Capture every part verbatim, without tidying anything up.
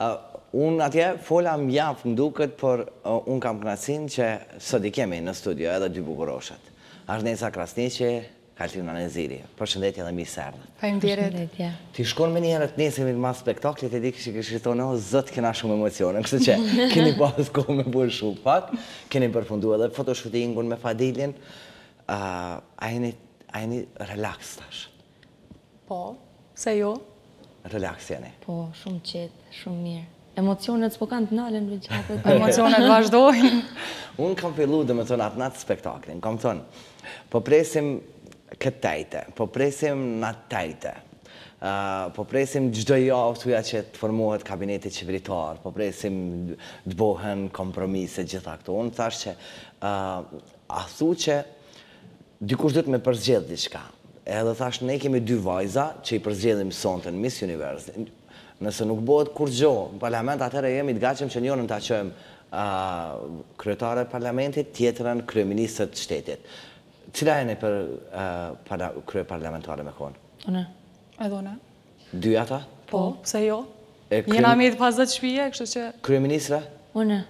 Unë atje fola mjaft më duket, por unë kam knacin që sot i kemi në studio edhe dy bukuroshat. Arnesa Krasniqi, Katrina Neziri. Përshëndetje dhe mirë se erdhët. Faleminderit. Ti shkon me një herë të nesër me spektaklit e di kështë kështë thonë, o, zët kena shumë emocione, kështë që keni pas kohë me bërë shumë pak, keni përfundu edhe fotoshootingun me Fadilin, a jeni relax tash? Po, se jo? Relax jeni? Po, shumë qetë, shumë mirë. Emocionet s'po kanë të nalën në gjatë. Emocionet vazhdojnë. Unë kam fillu dhe me thonë atë natë spektaklin, kam thonë, po presim këtë tajte, po presim natë tajte, po presim gjdo javë të uja që të formohet kabinetit qeveritar, po presim të bohen kompromise gjitha këto. Unë thash që a thu që dikush dhëtë me përzgjedh diçka, edhe thash ne kemi dy vajza që i përzgjedhim sonte në Miss Universe. Nëse nuk bëhet kur gjo, në parlament atëre jemi të gatshëm që njërën të aqojmë kryetare parlamentit, tjetërën kryeministët shtetit. Cila e ne për krye parlamentare me konë? Une. Edhe une. Dy ata? Po, pse jo? Jena mi të pasët shpije, kështë që... Kryeministre? Une.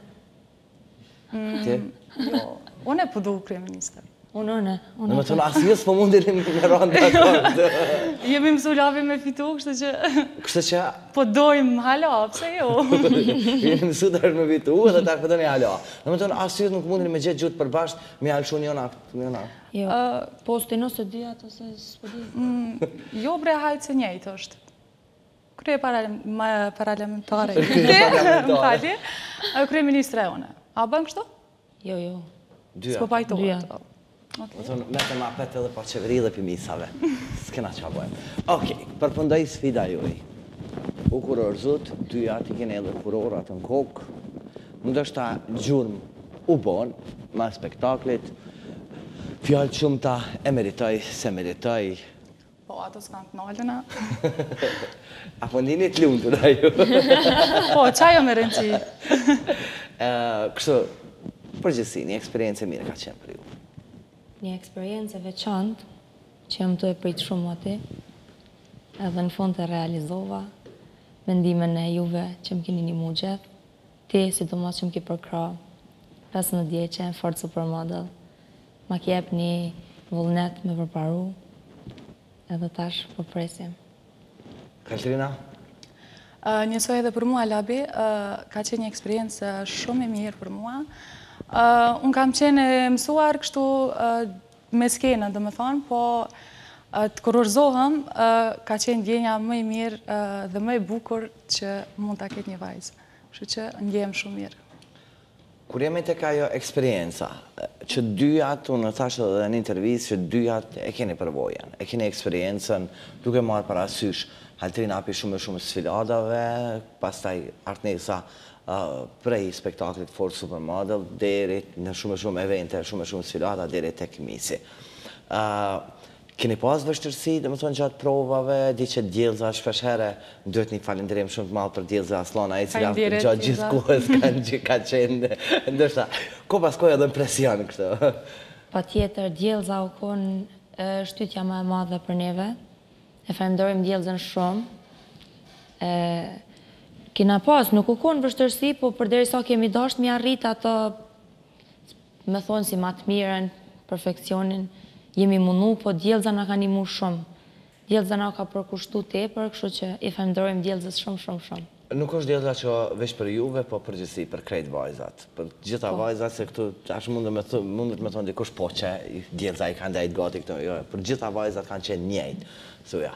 Ti? Jo, une po du kryeministre. Unë, une. Në më thonë, asë jësë po mundin me rëndë akord. Jemi mësu lavi me fitu, kështë që... Kështë që... Po dojmë hala, pse jo? Jemi mësu të është me fitu edhe të akpëtoni hala. Në më thonë, asë jësë nuk mundin me gjithë gjutë përbashkë, me alëshu një onak. Jo, postin ose dy atë ose s'po di. Jo, bre, hajtë se njejtë është. Krye parlamentare. Më fali. Krye ministre e une. A bën kështu? Jo, jo. S'po pajtohet. Më thonë, me të ma petë edhe pa qeveri dhe për misave. S'kena qa bojmë. Okej, përpëndaj sfida juj. U kuror zut, dy ati kene edhe kurorat në kokë. Më është ta gjurëm u bon, ma spektaklit. Fjallë shumë ta e meritoj, se meritoj. Po, ato s'kanë të nalëna. Apo ndini të lumë të da ju. Po, qajo me rëndësi. Kështu, përgjësi, një eksperiencë mire ka qenë për ju. Një eksperiencë veçantë që jam të e pritë shumë ati, edhe në fund të realizova mendimin e juve që më keni një mu gjithë, ti, si të mos që më ki përkra pesëmbëdhjetë vjeçe, Ford Supermodel, ma kjep një vullnet me përparu, edhe tash përpresim. Katrina? Njësoj edhe për mua, Labi, ka qenë një eksperiencë shumë e mirë për mua. Unë kam qenë mësuar kështu me skenën, dhe me thonë, po të kurorzohëm, ka qenë djenja më i mirë dhe më i bukur që mund të ketë një vajzë. Kështu që ndjehem shumë mirë. Kur jemi të ka jo eksperienca, që dyjat, unë thashtë edhe në intervjisë, që dyjat e keni përvojen, e keni eksperiencën, duke marë parasysh, Katrina api shumë e shumë sfidadave, pastaj Arnesa prej spektaklit Ford Supermodel, deri në shumë e shumë evente, shumë e shumë sfidata, deri tek misi. Keni pas vështërsi, dhe më thonë gjatë provave, di që djelza shpeshere, duhet një falenderim shumë të malë për djelza Aslana, e cila gjatë gjithë kohës ka qenë, ndërshta, ko pas kohë edhe impresion kështë. Pa tjetër, djelza u konë shtytja më e madhe për neve, e falenderim djelzën shumë, kina pas, nuk u konë vështërsi, po përderi sa kemi dasht, mi arrit ato, me thonë si matë miren, perfekcionin, jemi munu, po djelza nga ka një mu shumë. Djelza nga ka përkushtu tepër, kështu që i falenderojmë djelzës shumë, shumë, shumë. Nuk është djelza që veç për juve, po përgjithsi për krejt vajzat. Për gjitha vajzat, se këtu, ashtë mundet me thonë dikush po që djelza i kanë dajt gati këtu, për gjitha vajzat kanë qenë njejt, thuja.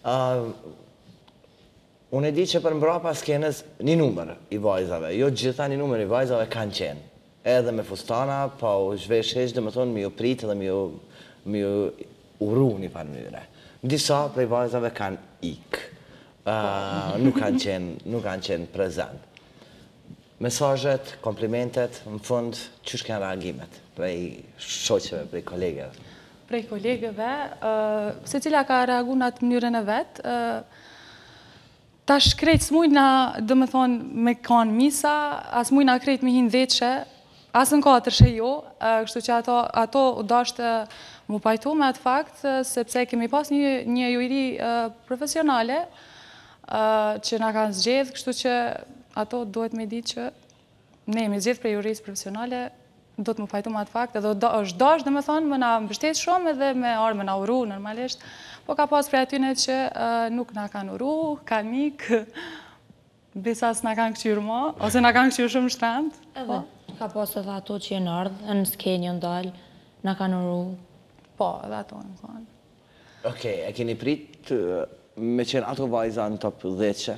Unë e di që për mbrapa skenës një numër i vajzave, jo gjitha një numër i vajzave kanë qenë. Edhe me fustana, pa u zhvesh heq dhe me thonë mi u pritë dhe mi u uru një farmyre. Disa prej vajzave kanë ikë, nuk kanë qenë prezent. Mesajet, komplimentet, në fund, qësh kanë reagimet prej shoqeve, prej kolegeve? Prej kolegeve, se cila ka reagu në atë mënyrën e vetë, ta shkrejt s'mujna, dhe me thonë, me kanë misa, as mujna krejt me hinë dheqe, as në katër shë jo, kështu që ato u dashtë mu pajtu me atë fakt, sepse kemi pas një jujri profesionale, që nga kanë zgjedhë, kështu që ato duhet me di që ne me gjithë prej jurisë profesionale, do të më pajtu ma të fakt, edhe do, është dash dhe me thonë, më na mbështet shumë edhe me arë me na uru normalisht, po ka pas prej atyne që uh, nuk na kanë uru, kanë mikë, bisa s'na kanë këqyrë ma, ose na kanë këqyrë shumë shtrend. Edhe, ka pas edhe ato që jenë ardhë, në skenjë ndalë, na kanë uru. Po, edhe ato në thonë. Okej, e keni prit uh, me qenë ato vajza në top dhjetë?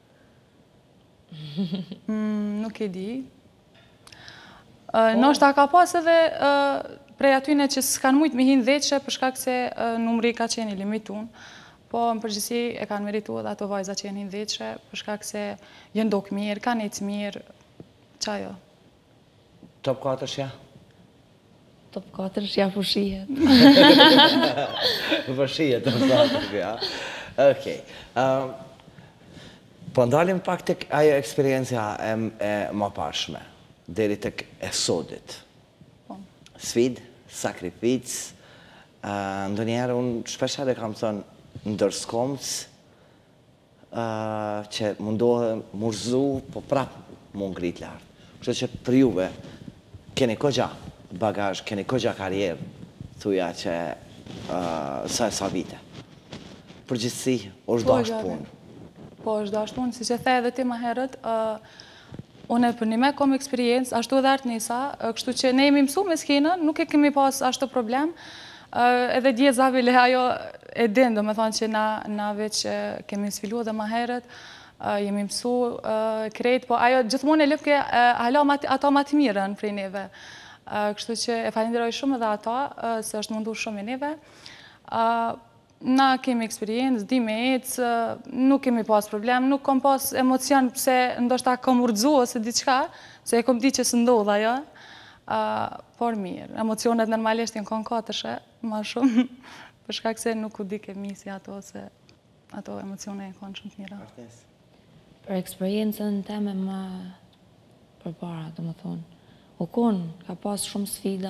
Mm, nuk e di. Uh, Nështë ka pas edhe uh, prej atyne që s'kanë mujtë me hinë dheqe për shkak se uh, numri ka qenë i limitun, po në përgjithësi e kanë meritu edhe ato vajza që jenë hinë dheqe për shkak se jenë dokë mirë, kanë ecë mirë, qajo. Top katër shja? Top katër shja fushijet. Fushijet, top katër shja. Okej. Um, po ndalim pak të ajo eksperiencia e, e më pashme, deri tek e sodit. Po. Sfid, sakrific, uh, ndonjëherë unë shpesher e kam thënë ndërskomës, uh, që mundohë murzu, po prap mu ngrit lartë. Kështë që për juve, keni kogja bagaj, keni kogja karierë, thuja që uh, sa sa vite. Përgjithsi, është Po, dash gjatë. punë. Po, është dash punë, si që the edhe ti ma herët, uh, unë për një me kom eksperiencë, ashtu edhe artë njësa, uh, kështu që ne jemi mësu me skenën, nuk e kemi pas ashtu problem, uh, edhe dje zavile ajo e din, do me thonë që na, na veç uh, kemi sfilu edhe ma herët, uh, jemi mësu uh, krejt, po ajo gjithmonë e lëpke uh, hala mat, ato ma të mirën prej neve. Uh, kështu që e falenderoj shumë edhe ata, uh, se është mundur shumë i neve. Uh, Na kemi eksperiencë, di me ecë, nuk kemi pas problem, nuk kom pas emocion pëse ndoshta kom urdzu ose diqka, se e kom di që së ndodha jo, uh, por mirë. Emocionet normalisht jenë konë katërshe, ma shumë, për shkak se nuk u di kemi si ato, se ato emocione e konë shumë të mira. Për eksperiencën teme më përpara, të më thonë, u konë, ka pas shumë sfida.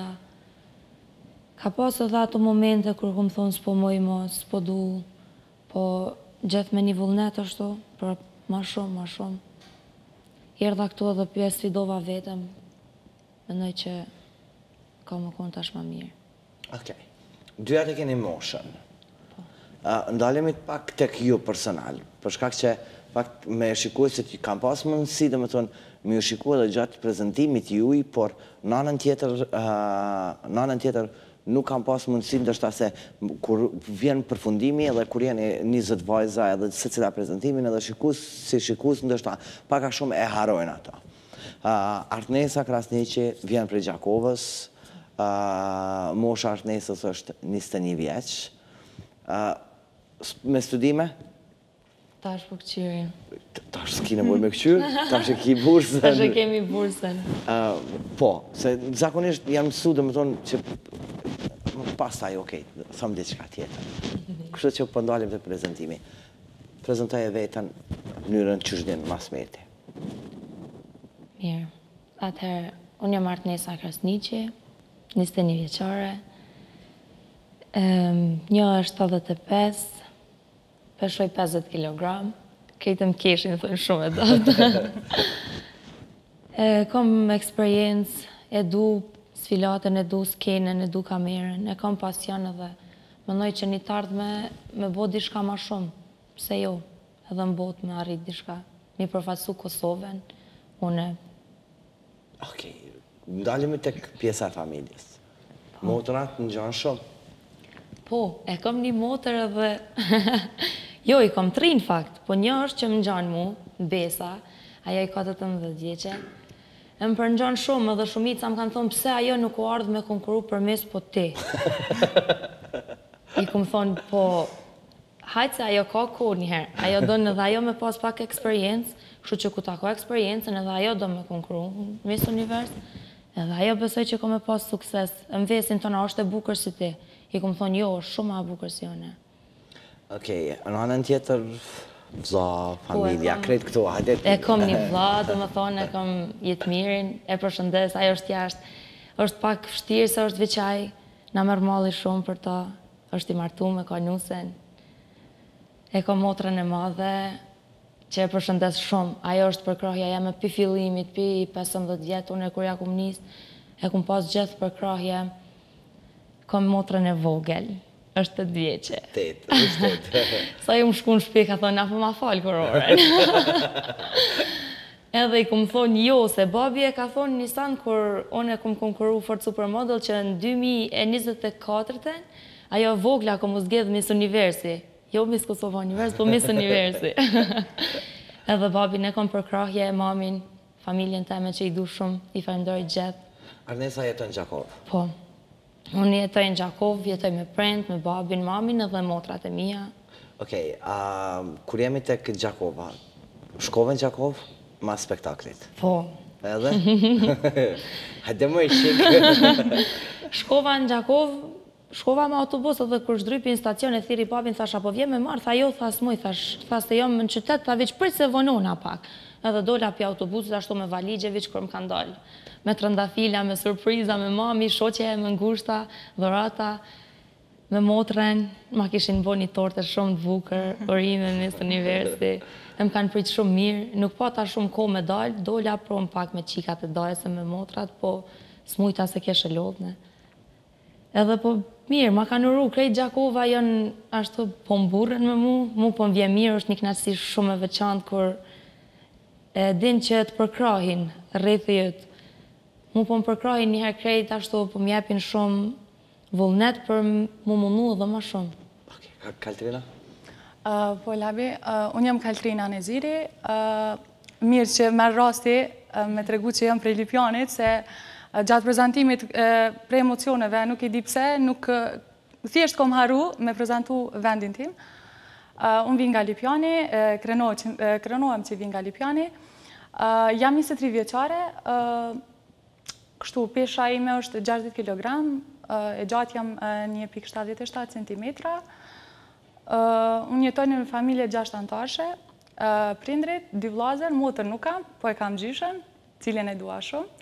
Ka pas edhe ato momente kur këmë thonë s'po moj mo, s'po du, po gjithë me një vullnet ashtu, për ma shumë, ma shumë. Erdha këtu edhe pjesë sfidova vetëm, mendoj që ka më konë tash ma mirë. Okej. Dyja të keni moshën. Uh, ndalimit pak tek ju personal, për shkak që pak me shikuj se kam pas mundësi dhe me thonë, me ju shikuj edhe gjatë prezentimit juj, por nanën tjetër, uh, nanën tjetër nuk kam pas mundësi ndërshta se kur vjen përfundimi edhe kur jeni njëzet vajza edhe se cila prezentimin edhe shikus, si shikus ndërshta paka shumë e harojnë ato. Uh, Artnesa Krasniqi vjen prej Gjakovës, uh, mosha Artnesës është njëzet e një vjeç. Uh, me studime? Tash për këqyrin. Tash s'ki nevoj me këqyrë, tash e ki bursën. Tash e kemi bursën. Uh, po, se zakonisht jam mësu dhe më thonë që pastaj, okej, thëmë diçka tjetër. Kështë që pëndalim të prezentimi. Prezentoj e vetën mënyrën që shdin mas meti. Mirë. Atëherë, unë jam Artnesa Krasniqi, njëzet e një vjeqare. Um, një është thadët e pesë, peshoj pesëdhjetë kilogram, kejtëm keshin, thënë shumë e datë. e, kom eksperiencë, e du sfilatën, e du skenën, e du kamerën, e kom pasion edhe mendoj që një tardhme me bo diçka ma shumë, pse jo, edhe në botë me arrit diçka, mi përfaqësu Kosovën, une. Okej, ndalemi tek pjesa e familjes. Motrat në gjanë shumë. Po, e kom një motër edhe, jo, i kom tri në fakt, po një është që më gjanë mu, Besa, aja i ka tetëmbëdhjetë vjeçe, e më përngjanë shumë edhe shumica më kanë thonë pse ajo nuk u ardhë me konkuru për mes po ti. I kom thonë, po, hajtë se ajo ka kohë njëherë, ajo do në edhe ajo me pas pak eksperiencë, kështu që ku ta ka eksperiencën edhe ajo do me konkuru në mes univers, edhe ajo besoj që ka me pas sukses, më vesin tona është e bukër si ti. I kom thonë, jo, është shumë a bukër si one. Okej, në anën tjetër, vza, familja, krejt këtu, hajdet. E kom një vlla, do më thonë, e kom jetë mirin, e përshëndes, ajo është jashtë, është pak vështirë se është veçaj, na merr malli shumë për ta, është i martuar me ka nusen, e kom motrën e madhe, që e përshëndes shumë. Ajo është përkrahja jeme pi fillimit, pi pesëmbëdhjetë vjetë, unë e kur ja kum nis, e kum pas gjithë përkrahje, kom motrën e vogël, është të dvjeqe. Tet, është tet. Sa ju më shku në shtëpi, ka thonë, na po ma falë kuroren. Edhe i kum thonë jo, se babi e ka thonë nisan kur unë e kum konkuru Ford Supermodel që në dy mijë e njëzet e katërt ajo vogla kum u zgjedh Miss Universi. Jo Miss Kosova Univers, po Miss Universi. Edhe babin e kom përkrahje, mamin, familjen teme që i du shumë, i falenderoj gjithë. Arnesa jeton në Gjakov? Po. Unë jetoj në Gjakov, jetoj me prend, me babin, mamin edhe motrat e mia. Okej, kur jemi tek Gjakova, shkove në Gjakov? Ma spektaklit. Po. Edhe? Hajde më i shik. Shkova në Gjakov, shkova me autobus edhe kur shdrypi në stacion e thiri papin, thash apo vje me marë, tha jo, thas muj, thash, tha se jam në qytet, tha veç prit se vonona pak. Edhe dola pi autobusit ashtu me valigje, veç kur më kanë dalë. Me trëndafila, me surpriza, me mami, shoqe, me ngushta, dhurata, me motren, ma kishin bo një torte shumë të bukër, urime me Miss Universi. E më kanë pritë shumë mirë, nuk pata shumë ko me dalë, dola prom pak me qikat e dalë se me motrat, po smujta se keshe lodhne. Edhe po mirë, ma kanë uru, krejt Gjakova janë ashtu po mburën me mu, mu po më vje mirë, është një knatësi shumë e veçantë, kur e din që të përkrahin rrethi jëtë. Mu po më përkrahin njëherë krejt, ashtu po më jepin shumë vullnet për mu mundu dhe ma shumë. Ok, Kaltrina? Po, Labi, unë jam Kaltrina Neziri. Mirë që merë rasti me të regu që jam prej Lipjanit, se gjatë prezentimit prej emocioneve, nuk i di pse, nuk thjesht kom haru me prezentu vendin tim. Unë vi nga Lipjani, krenohem që vi nga Lipjani. Jam njëzet e tri vjeqare, kështu pesha ime është gjashtëdhjetë kilogram, e gjatë jam një pikë shtatëdhjetë e shtatë centimetra. Unë jetoj në familje gjashtë antarëshe, prindrit, dy vllazër, motër nuk kam, po e kam gjyshen, cilën e dua shumë.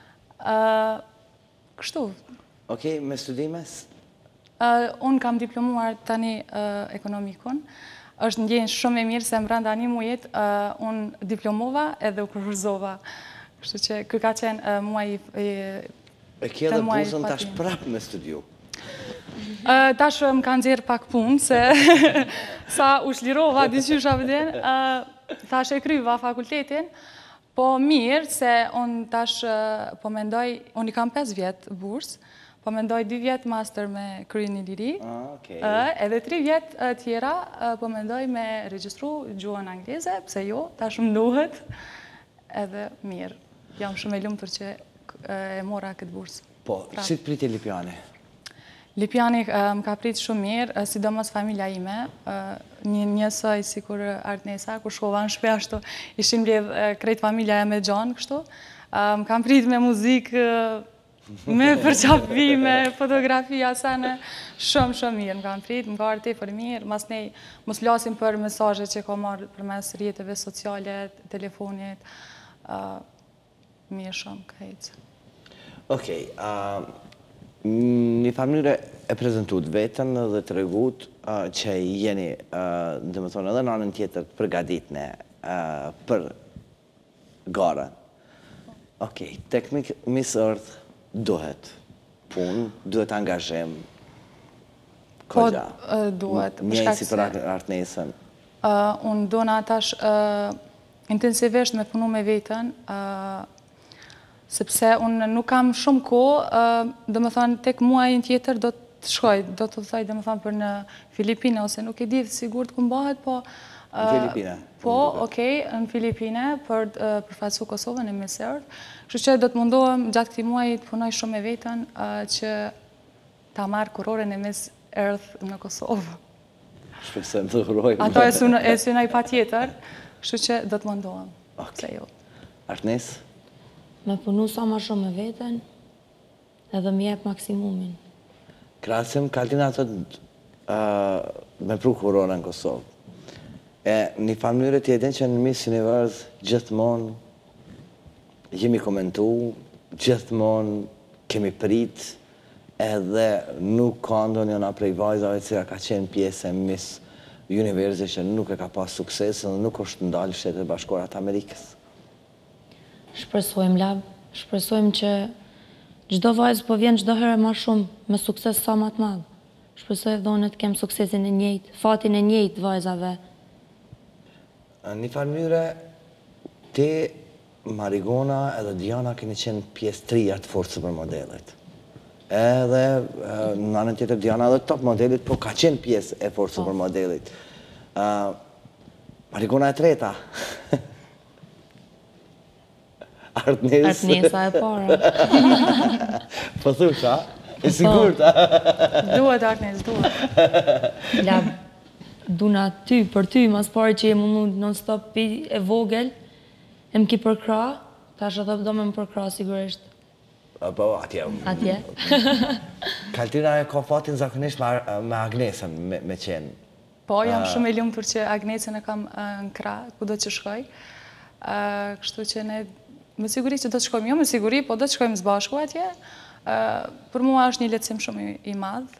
Kështu. Okej, me studimes? Unë kam diplomuar tani ekonomikun. është ndjenjë shumë e mirë se mbranda një mujet unë diplomova edhe u kursova. Kështu që kë ka qenë muaj i... E kje dhe bursën tash prapë me studiu? Tash më kanë gjerë pak punë, se sa u shlirova diqysha vëden, tash e kryva fakultetin, po mirë se unë tash po mendoj, unë i kam pesë vjetë bursë, po mendoj dy vjetë master me kry një liri, edhe tri vjetë tjera po mendoj me regjistru gjuhën angleze, pse jo, tash më duhet, edhe mirë. Jam shumë e lumtur që e mora këtë bursë. Po, si të priti Lipjani? Lipjani më ka pritë shumë mirë, sidomos familja ime, një njësoj si kur Artnesa, kur shkova në shpe ashtu, ishim bledh krejt familja e me gjanë kështu. Më kam pritë me muzikë, me përqapi, me fotografia, sene, shumë shumë mirë më kam pritë, më ka arti për mirë, mas nej mos lasim për mesazhe që ka marrë për mes rjetëve sociale, telefonit, mirë shumë krejtë. Okej, një familje e prezentut vetën dhe të regut që jeni, dhe më thonë, edhe në anën tjetër përgaditne për gara. Okej, tek Miss Earth duhet punë, duhet angazhem, këgja. Po, duhet. Njëjë si për Artnesën. Unë do në atash intensivisht me punu me vetën, sepse unë nuk kam shumë ko, dhe më thonë, tek muajin tjetër do të shkoj, do të thaj, dhe më thonë, për në Filipine, ose nuk e di sigur të këmbahet, po... Në Filipine? Po, okej, në Filipine, për përfaqësu Kosovën e Miss Earth. Kështu që do të mundohem gjatë këti muajit të punoj shumë me vetën, që ta marrë kuroren e Miss Earth në Kosovë. Shpesem të kurojmë. Ato e synoj pa tjetër, kështu që do të mundohem. Artnes? Me punu sa ma shumë me vetën, edhe mi jep maksimumin. Krasim, kaltin ato me pru kurora në Kosovë. Një familje tjetën që në Miss Universe gjithmonë jemi komentu, gjithmonë kemi prit, edhe nuk ka ndonjë nga prej vajzave cila ka qenë pjesë e Miss universi që nuk e ka pas sukses dhe nuk është ndalë Shtetet Bashkuara të Amerikës. Shpresojmë lab, shpresojmë që çdo vajzë po vjen çdo herë më shumë me sukses sa më të madh. Shpresoj edhe unë të kem suksesin e njëjtë, fatin e njëjtë vajzave. Në një farë mënyre, ti, Marigona edhe Diana keni qenë pjesë trija të forcës për modelet. Edhe në anën tjetër Diana edhe top modelit, po ka qenë pjesë e forcës për modelit. Marigona e treta. Artnes. Artnesa e para. Po thush, a? E sigurt, a? Duhet, Artnes, duhet. Lab, duna ty, për ty, mas pare që je mundu non-stop pi e vogël, e më ki përkra, tash edhe do me më përkra sigurisht. Po, atje. Atje. Kaltina e ka fatin zakonisht me Agnesën me qenë. Po, jam shumë e lumtur që Agnesën e kam në krah, ku do që shkoj. Kështu që ne, me siguri që do të shkojmë, jo me siguri, po do të shkojmë së bashku atje. Për mua është një lehtësim shumë i madh.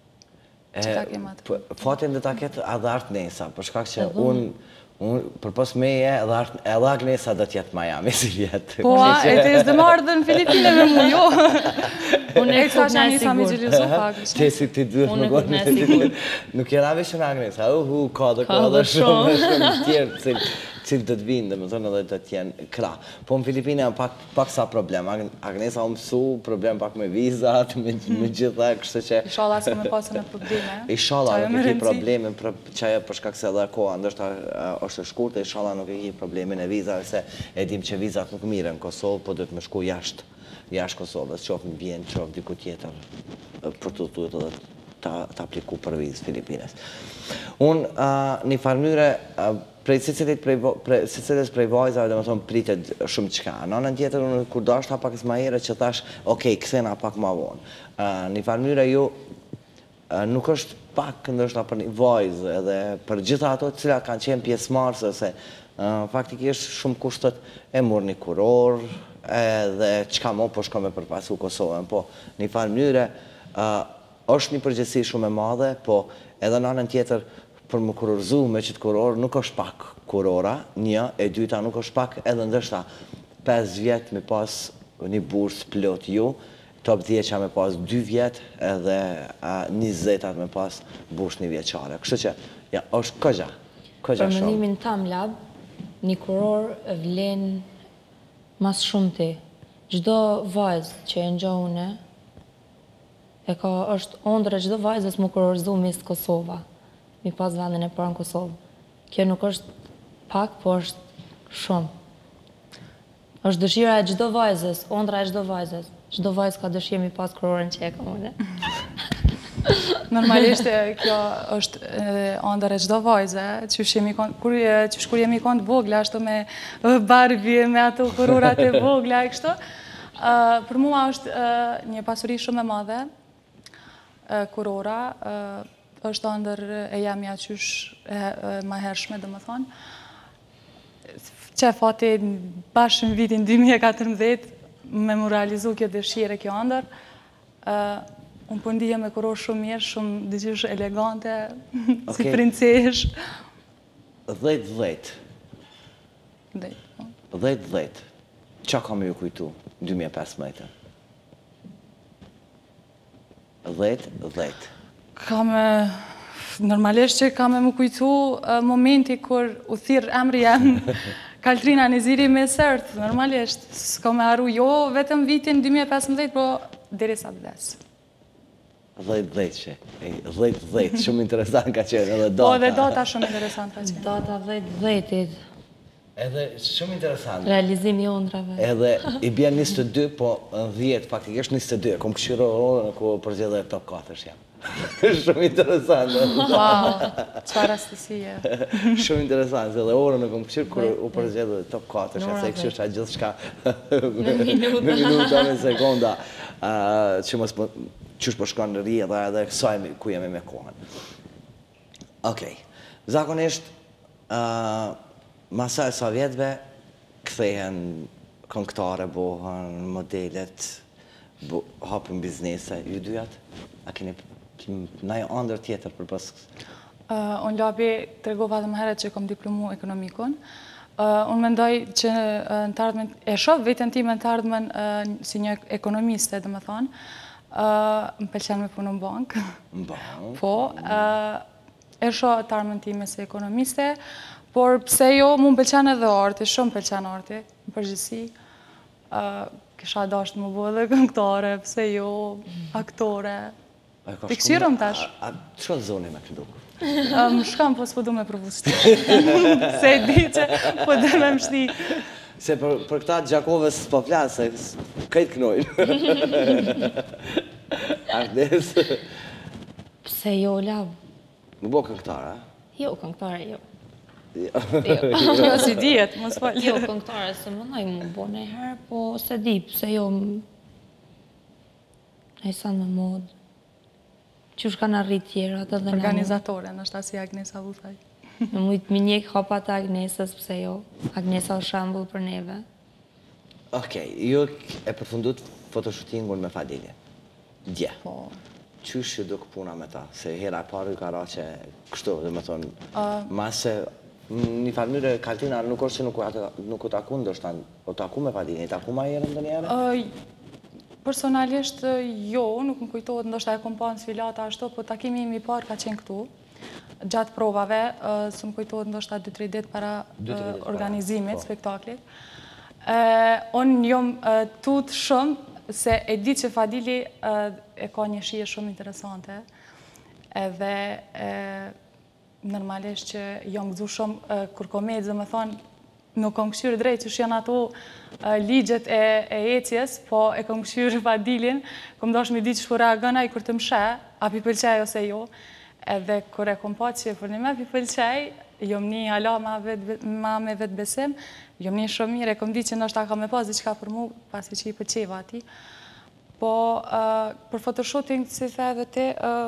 Fatin dhe ta ketë edhe Artnesa, për shkak që unë, për pos meje, edhe Agnesa do t'jetë Miami si vjetë. Po, e të izde marrë dhe në Filipine me mu, jo. Unë e kësa që Anisa me gjilizu pak. Ti si ti duhet më gërë. Nuk jera vishë në Agnesa, uhu, ka dhe ka dhe shumë, shumë tjerë, cilë të të vinë, dhe më thonë edhe të tjenë kra. Po në Filipine janë pak sa problem. Agnesa o mësu, problem pak me vizat, me gjitha, kështë që... Ishala s'ka me pasën e probleme. Ishala nuk e ki probleme, që ajo përshkak se edhe koha, ndështë është shkurte, ishala nuk e ki problemin e vizat, se edhim që vizat nuk mire në Kosovë, po dhëtë me shku jashtë, jashtë Kosovës, qofë në Vjenë, qofë diku tjetër, për të të të të apliku për vizë Filipines. Unë, një farmyre, prej sicilit prej vajzave dhe më thonë pritet shumë qka. Në anën tjetër, unë kur do ashta pak s'ma ere që thash, okej, kësena pak ma vonë. Një farmyre ju nuk është pak ndështë për një vajzë edhe për gjitha ato cilat kanë qenë pjesëmarrëse, se faktikisht shumë kushtët e mur një kuror edhe qka mo po shko me përpasu Kosovën. Po, një farmyre është një përgjësi shumë e madhe, po edhe në anën tjetër për më kurorzu me qëtë kuror, nuk është pak kurora, një, e dyta nuk është pak, edhe ndështë pesë vjetë me pas një bursë plot ju, top dhjetë që me pas dy vjetë, edhe njëzdetat me pas bursë një vjeqare. Kështë që, ja, është këgja, këgja shumë. Për mëndimin tam, lab, një kuror vlen mas shumë ti. Gjdo vajzë që e njohune, e ka është ondre gjdo vajzës më kurorzu misë Kosova. Mi pas vendin e parë në Kosovë. Kjo nuk është pak, po është shumë. është dëshira e gjdo vajzës, ondra e gjdo vajzës. Gjdo vajzë ka dëshirë mi pas kurorën që e ka mëne. Normalisht kjo është ondra e gjdo vajzë, që kur jemi konë të vogla, ashtu me Barbie, me ato kurorat e vogla e kështu. Për mua është një pasuri shumë e madhe, kurora, është ndër e jamja qysh ma hershme, dhe më thonë. Që fati bashkë në vitin dy mijë e katërmbëdhjetë me mu realizu kjo dëshire, kjo ndër. Unë po ndihem me kurorë shumë mirë, shumë dëgjish elegante, si princesh. Dhejt, dhejt. Dhejt, dhejt. Qa ka me ju kujtu dy mijë e pesëmbëdhjetë? Dhejt, dhejt. Ka me... Normalisht që ka me më kujtu momenti kur u thirë emri jem Kaltrina Niziri me sërtë, normalisht. S'ka me haru jo vetëm vitin dy mijë e pesëmbëdhjetë, po deri sa vdes. Dhejt, dhejt që. Dhejt, dhejt, shumë interesant ka qenë, edhe data. Po, edhe data shumë interesant ka qenë. Data dhejt, dhejtit. Edhe shumë interesant. Realizimi ondrave. Edhe i bjen njëzet e dy, po në dhjetë, faktikisht njëzet e dy, kom këshiro orën ku përzjedhe top katër jam. Shumë interesant. Wow, qëfar rastësie. Shumë interesant, edhe orën e kom këshirë kur u përzjedhe top katër, se e këshirë qa gjithë shka me minuta, me sekonda, që mos qysh po shkon në rije dhe edhe kësaj ku jemi me kohën. Okej, zakonisht, masaj sa vjetëve, këthehen këngëtare, bohën, modelet, hapën biznese, ju dyjat, a keni naj andër tjetër për pas? Uh, unë labi të regova dhe më herët që kom diplomu ekonomikun. Uh, unë mendoj që uh, në të ardhmen, e shoh vetën time në të ardhmen uh, si një ekonomiste, dhe më thonë, uh, më pëlqen me punu në bankë. Në bankë? Po, uh, e shoh të ardhmen time si ekonomiste, por pse jo, mu më pëlqen edhe arti, shumë pëlqen arti, në përgjithësi. Uh, kisha dasht më bo dhe këngëtare, pse jo, aktore. Pikësirëm tash. A që zoni me këndu? Më shkam, po s'po du me provu shti. Se e di që po dhe me më shti. Se për këta Gjakovës s'po flasë, kajtë kënojnë. Agnes? Pse jo, lab? Më bo këngëtare, a? Jo, këngëtare, jo. Jo, si dijet, mos falë. Jo, këngëtare, se më nëj më bo në herë, po se di, pse jo... E sa në modë. Qysh kanë arrit tjera të dhe në... Organizatore, nështë si Agnesa Vuthaj. Në mujtë më njekë hapat e Agnesës, pse jo. Agnesa o shambull për neve. Okej, ju e përfundut fotoshootingun me Fadilje. Dje. Po. Qysh ju duk puna me ta? Se hera e parë ju ka ra që kështu, dhe me thonë, masë një farmyre Kaltina nuk është që nuk u taku ndoshta, u taku me Fadilje, i taku ma jere ndë njere? Personalisht, jo, nuk më kujtohet, ndoshta e kom pa në sfilata ashtu, po takimi imi parë ka qenë këtu. Gjatë provave, së më kujtohet ndoshta dy tre ditë para organizimit, spektaklit. Unë jom tut shumë, se e di që Fadili e ka një shije shumë interesante, edhe normalisht që jom gëzu shumë, kur komedë, dhe me thonë, nuk kom këshyrë drejt që janë ato ligjet e ecjes, po e kom këshyrë Fadilin, kom dosh me di që shpo reagëna i kur të më shë, a pi pëlqej ose jo, edhe kur e kom pa që për një me pi pëlqej, jom një hala ma me vetë besim, jom një shumë mirë, e kom di që nështë ta ka me pas diqka për mu, pasi që i pëlqeva ati. Po, për photoshooting, si the edhe ti,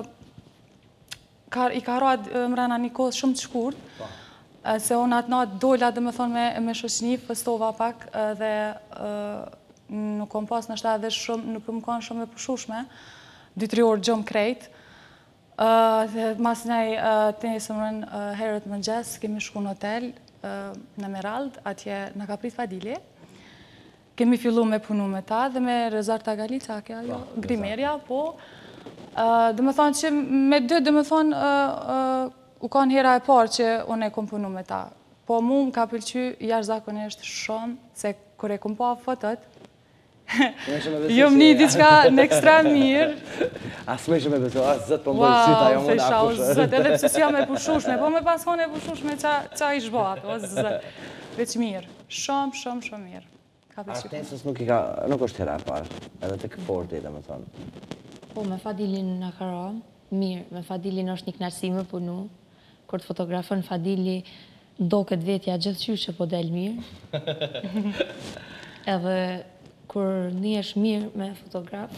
i ka rad mrena një kohë shumë të shkurt, se unë atë natë dolla dhe me thonë me shoqni, festova pak dhe nuk kom pas nështë edhe shumë, nuk më kanë shumë e përshushme, dy tri orë gjëmë krejt. Mas nej të njësë mërën herët më gjes, kemi shku në hotel në Merald, atje në ka prit Fadilje. Kemi fillu me punu me ta dhe me Rezar Tagalica, Grimerja, po. Dhe me thonë që me dy, dhe me thonë, u kanë hera e parë që unë e kom punu me ta. Po mu më ka pëlqy jash zakonisht shumë, se kër e kom pa fotot, jom një diqka në ekstra mirë. Asë me shumë e beso, asë zëtë për mbojë syta, jo më në akushë. Zëtë, edhe pësë si jam e pushushme, po me pas kone e pushushme qa i shbat, o zëtë. Veç mirë, shumë, shumë, shumë mirë. Agnesës nuk është hera e parë, edhe të këforti, dhe me thonë. Po, me Fadilin në kara, mirë, me Fadilin është një knarësi me punu, kur të fotografën Fadili do këtë vetja gjithë qyshe po del mirë. Edhe kur një është mirë me fotograf,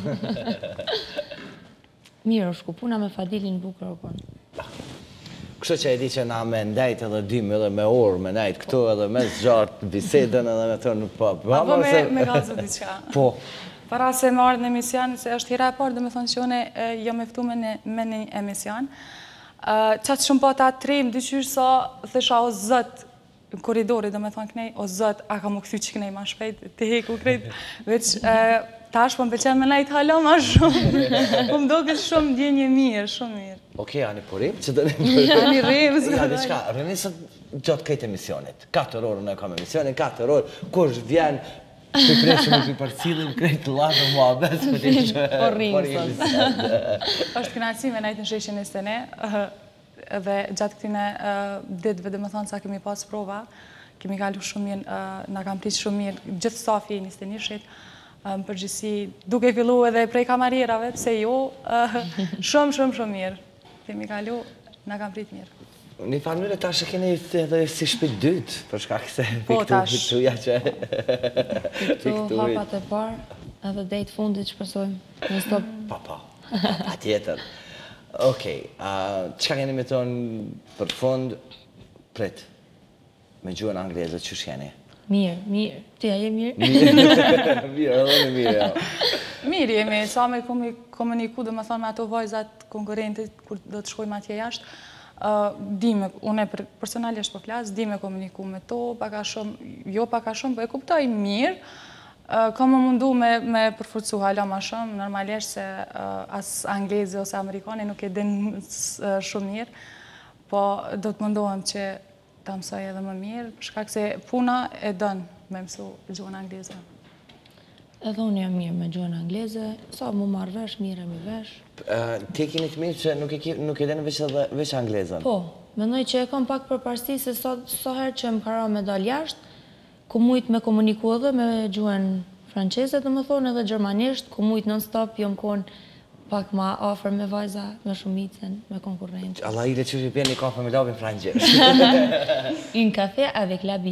mirë është ku puna me Fadilin bukër o konë. Kështë që e di që na me ndajt edhe dim edhe me orë, me ndajt këtu edhe me zgjartë bisedën edhe me tërë në pëpë. Apo me gazu diqka. Po. Para se më ardhë në emision, se është hira e parë, dhe me thonë që une jam eftu me një emision. Qatë shumë po ta trim, dyqysh sa thësha o zët në koridori, dhe me thonë kënej, o zët, a ka më këthy që kënej ma shpejt, të heku krejt, veç tash po më pëlqen me najtë hala ma shumë, po më do këtë shumë djenje mirë, shumë mirë. Oke, ani po rrim, që të rrim për rrim? Ani rrim, zë Ja, diqka, rrim së gjatë kajtë emisionit, katër orë në kam emisionit, katër orë, kush vjen, të preshëm e për parcilim, krejtë latë mua abes, për të që... Po rrim, është kënaqësi me najtë në sheshin e stene, dhe gjatë këtine ditëve dhe më thonë sa kemi pas prova, kemi kalu shumë mirë, nga kam pritë shumë mirë, gjithë stafi një stenishit, më përgjithsi duke fillu edhe prej kamarierave, pse jo, shumë, shumë, shumë mirë. Kemi kalu, nga kam pritë mirë. Një farmire tash e keni edhe si shpit dytë, për shkak se Po, tash. piktuja që... Këtu hapat e parë, edhe dejtë fundit që përsojmë, në stop. Pa, pa, pa tjetër. Okej, qëka keni me tonë për fund, prit, me gjuhën anglezë, që shkeni? Mirë, mirë, ti a je mirë? Mirë, edhe në mirë, jo. Mirë jemi, sa me komuniku, dhe më thonë me ato vajzat konkurentit, kur do të shkojmë atje jashtë, di me, unë personalisht po flas, di me komuniku me to, pak a shumë, jo pak a shumë, po e kuptoj mirë. Ka më mundu me, me përforcu hala ma shumë, normalisht se as anglezi ose amerikani nuk e din shumë mirë, po do të mundohem që ta mësoj edhe më mirë, shkak se puna e dënë me mësu gjuhën angleze. Edhe unë jam mirë me gjuhën angleze, sa mu marrë vesh, mirë e mi vesh. Ti keni të mirë që nuk e, nuk e denë veç, veç anglezën? Po, mendoj që e kam pak përparësi se sa, sa herë që më kara me dal jashtë, ku mujt me komuniku edhe me gjuhën franqeze, dhe më thonë, edhe gjermanisht, ku mujt non-stop, jo më konë pak ma afer me vajza, me shumicën, me konkurrentë. Allah i le që pjen një kafe me labin franqez. Une kafe avec labi.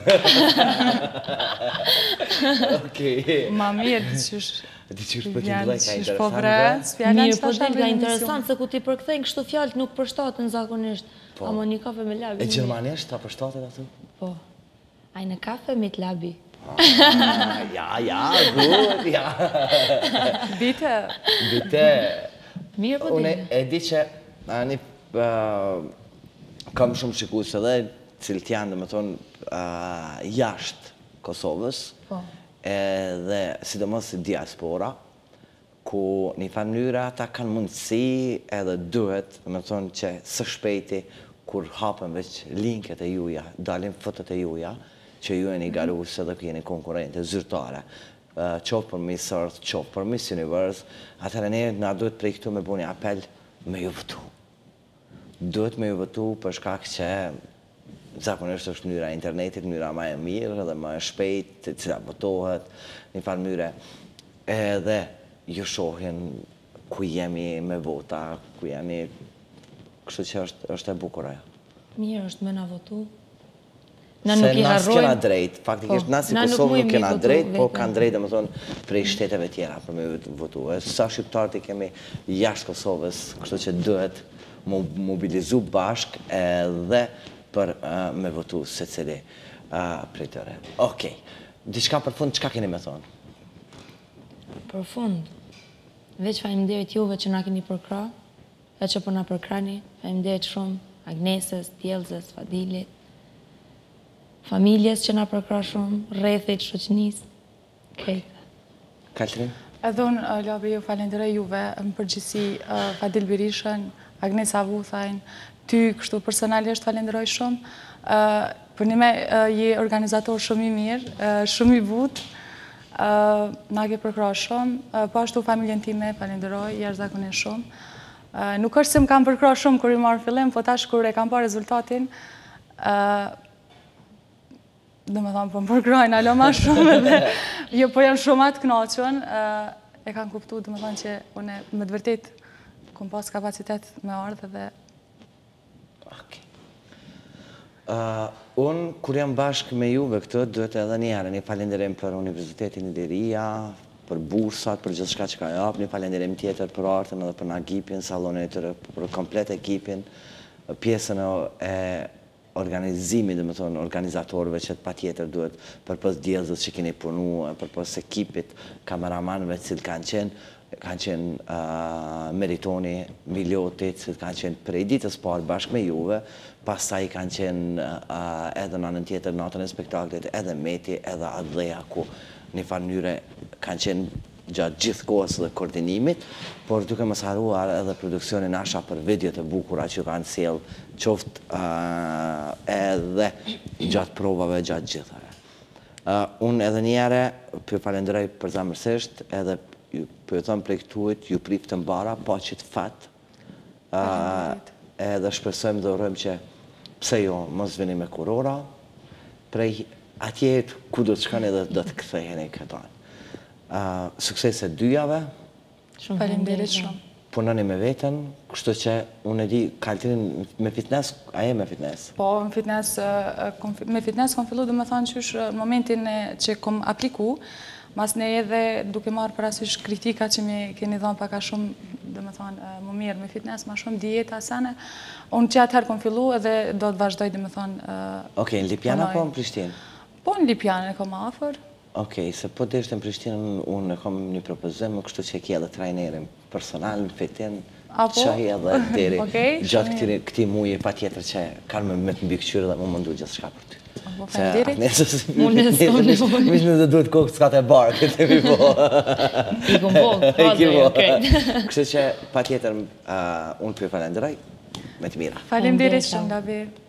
Okej. Ma mirë, diqysh... Diqysh për t'u bëjnë ka Po bre, interesant. s'pjallën Mirë, që po ta del shabë ka në interesant, se ku ti përkthejnë kështu fjallë nuk përshtatën zakonisht. Amo një kafe me labi. E gjermanisht ta përshtatet atu? Po. Eine kafe mit labi. Ja, ja, good, ja. Dite, Dite. Mirë po Unë dite. e di që ani kam shumë shikus edhe cilët janë, dhe më thonë, jashtë Kosovës, Po. edhe sidomos diaspora, ku një fa mënyra ata kanë mundësi edhe duhet, dhe më thonë që së shpejti, kur hapën veç linket e juja, dalin fotot e juja, që ju e një garusë edhe kjeni konkurente, zyrtare, qofë për Miss Earth, qofë për Miss Universe, atëherë ne nga duhet prej këtu me bu një apel me ju vëtu. Duhet me ju vëtu për shkak që zakonisht është mënyra internetit, mënyra ma e mirë edhe ma e shpejt, cila votohet, një farë mënyre, edhe ju shohin ku jemi me vota, ku jemi, kështu që është, është e bukur ajo. Mirë është me na votu. Na Se nuk i nas kena harrojmë. drejt, faktikisht Po, nas si na nuk Kosovë mujmë nuk kena mi votu drejt, po vetëm. kanë drejt dhe më thonë prej shteteve tjera për me votu. E sa shqiptarët i kemi jashtë Kosovës, kështu që duhet mu mobilizu bashk edhe për uh, me votu se cili uh, prej tëre. Okej, diçka për fund, çka keni me thonë? Për fund, veç faleminderit juve që na keni përkra, e që po na përkrani, faleminderit shumë Agnesës, Tjellzës, Fadilit, familjes që na përkra shumë, rrethit, shoqënisë, krejtë. Kaltrin? edhe unë, Labi, ju falenderoj juve, në përgjithësi Fadil Birishën, Agnes Avuthajn, ty kështu personalisht falenderoj shumë. Për një me je organizator shumë i mirë, shumë i butë, na ke përkra shumë, po ashtu familjen time falenderoj, jashtëzakonisht shumë. Nuk është se më kam përkra shumë kur i marrë fillim, po tash kur e kam pa rezultatin, dhe me thamë, po më përkrajnë alo ma shumë, dhe jo, po janë shumë atë knaqën, e kanë kuptu, dhe me thamë që une me të vërtet kom pas kapacitet me ardhe dhe... Unë, kur jam bashkë me juve këtë, duhet edhe një herë, një falenderim për Universitetin Iliria, për bursat, për gjithë shka që ka japë, një falenderim tjetër për artën edhe për Nagipin, salonet tërë, për komplet ekipin, pjesën e organizimit, dhe me thonë, organizatorëve që pa tjetër duhet për pës djelzës që keni punu, për pës ekipit, kameramanëve cilë kanë qenë, kanë qenë Meritoni, Miljotit, cilë kanë qenë prej ditës parë bashkë me juve, pastaj kanë qenë edhe në anën tjetër natën e spektaklit, edhe Meti, edhe Adleja, ku një farë mënyre kanë qenë gjatë gjithë kohës dhe koordinimit, por duke mos harruar edhe produksionin asha për videot e bukura që kanë sjellë qoftë edhe gjatë provave, gjatë gjithave. Unë edhe njëre për falenderoj përzamërsisht, edhe për ju thëmë prej këtuit, ju prip të mbara, pa që të fatë, edhe shpresojmë dhe urojmë që pse jo, mos vini me kurora, prej atjet ku do të shkani dhe do të ktheheni këtanë. Suksese dyjave. Faleminderit shumë. Punoni me veten, kështu që unë e di, Kaltrin me fitness, a je me fitness? Po, me fitness, me fitness kom fillu dhe me thonë qysh në momentin që kom apliku, mas ne edhe duke marrë parasysh kritika që mi keni dhonë paka shumë, dhe me thonë, më mirë me fitness, ma shumë dieta sene, unë që atëherë kom fillu edhe do të vazhdoj dhe me thonë... Okej, në Lipjana po në Prishtinë? Po, në Lipjana e kom afer. Okej, se po të ishte në Prishtinë, unë e kom një propozim, kështu që e kje edhe trajnerin personal në fitin, Apo? Qahi edhe deri. Okej, Gjatë shumë këtij këtij muaji patjetër që kanë me me të mbikëqyrë dhe më mundu gjithçka për ty. Po, Se faleminderit. Agnes, Unë s'kam nevojë. Mish në duhet kokë s'ka të barë këtë mi po. I kom po, ka Ki dhe, po. okej. Kështu që patjetër uh, unë pyet falenderoj me të mira. Faleminderit Faleminderit, shumë, Labi.